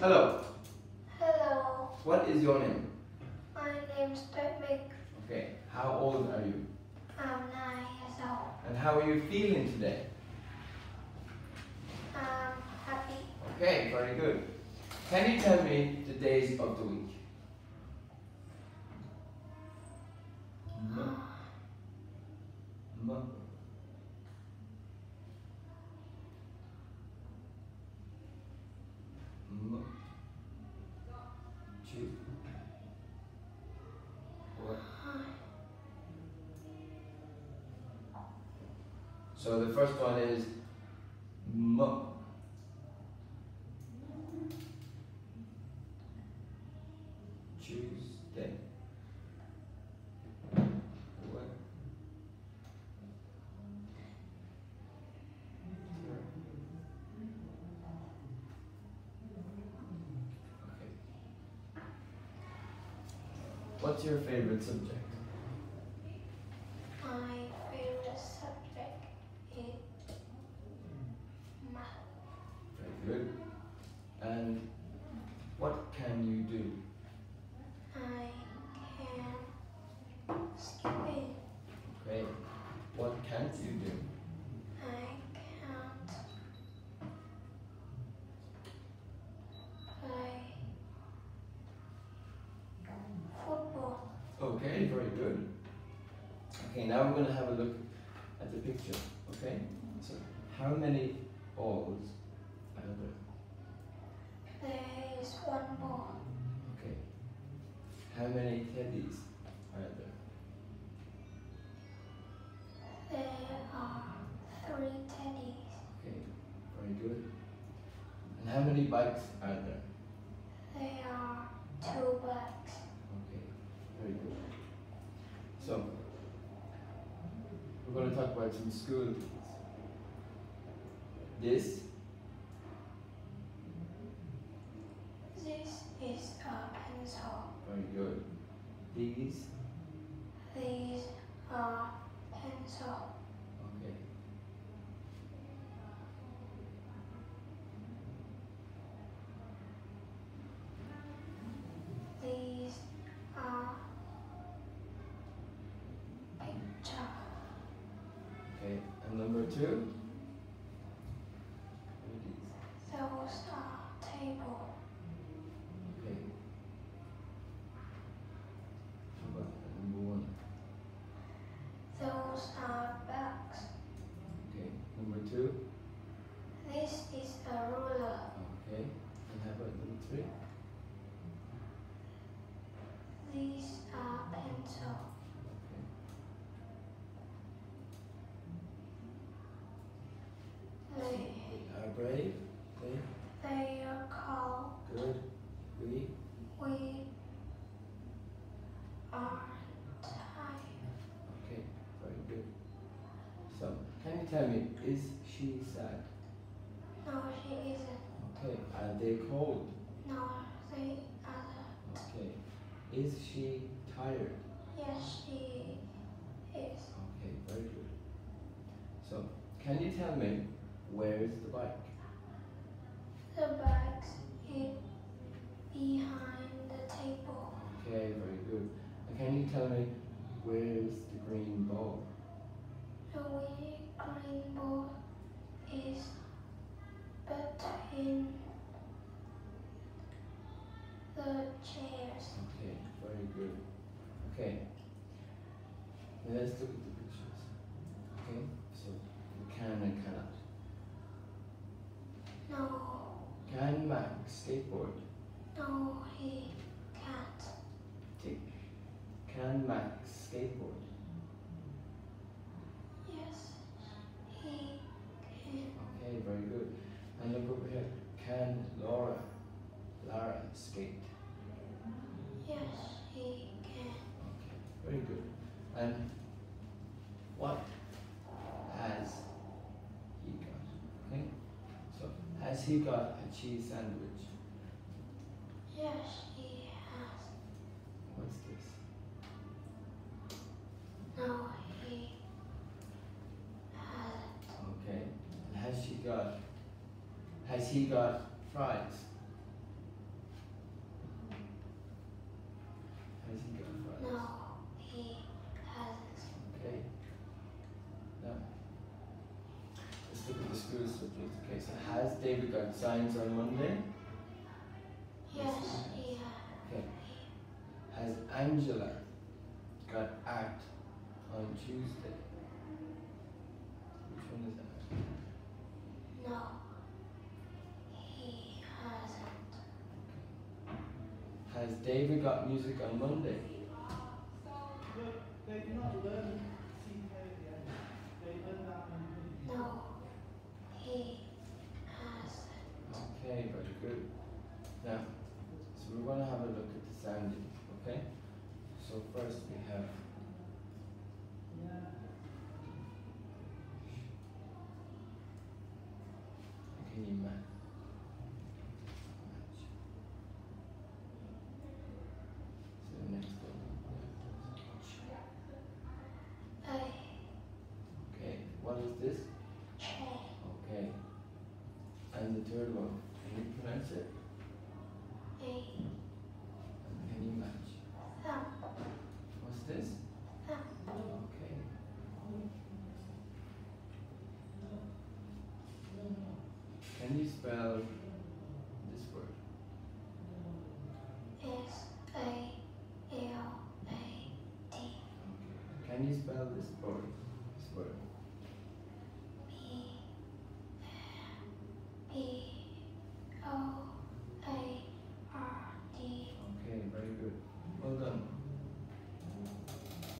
Hello. Hello, What is your name? my name's Pepmic. Okay. How old are you? I'm 9 years old. And how are you feeling today? I'm happy. Okay, very good. Can you tell me the days of the week? M- m- m- Tu- what? So the first one is Tuesday. What? Okay. What's your favorite subject? My favorite subject is math. Very good. And what can you do? I can skip. Okay. What can't you do? I can't play football. Okay, very good. Okay, now we're going to have a look at the picture. Okay? So, how many balls are there? There is one ball. Okay. How many teddies are there? There are 3 teddies. Okay, very good. And how many bikes are there? There are 2 bikes. Okay, very good. So, we're going to talk about some school things. This This is a pencil. very good. These These are pencil. okay. These are picture. Okay, and number 2? What are these? Those are table. Okay. How about number 1? Those are bags. Okay, number 2? This is a ruler. Okay, and how about number 3? These are pencil. Okay. They, We are brave. they are called. Good. We We are tired. okay, very good. So, can you tell me, is she sad? No, she isn't. Okay, are they cold? No, they aren't. Okay, is she tired? Yes, she is. Okay, very good. So, can you tell me, where's the bike? The bags is behind the table. Okay, very good. And can you tell me, where's the green ball? The green ball is between the chairs. Okay, very good. Okay, now let's look at the pictures. Okay, so you can and cannot. No, Can Max skateboard? no, he can't. Tick. Can Max skateboard? Yes, he can. Okay, very good. And look over here. Can Lara skate? Yes, he can. Okay, very good. And what has he got? Okay, so has he got a cheese sandwich? Yes, he has. What's this? No, he hasn't. Okay, and has he got fries? subjects. Okay, so has David got science on Monday? Yes, he has. Okay. Has Angela got art on Tuesday? Which one is that? No, he hasn't. Has David got music on Monday? No, he hasn't. Okay, very good. Now, so we're going to have a look at the sounding, okay? So first we have can you match? So the next one. A, Okay, what is this? che, Okay. And the third one, can you pronounce it? a, And can you match? thumb, What's this? thumb, Okay. Can you spell this word? S, A, L, A, T, Can you spell this word?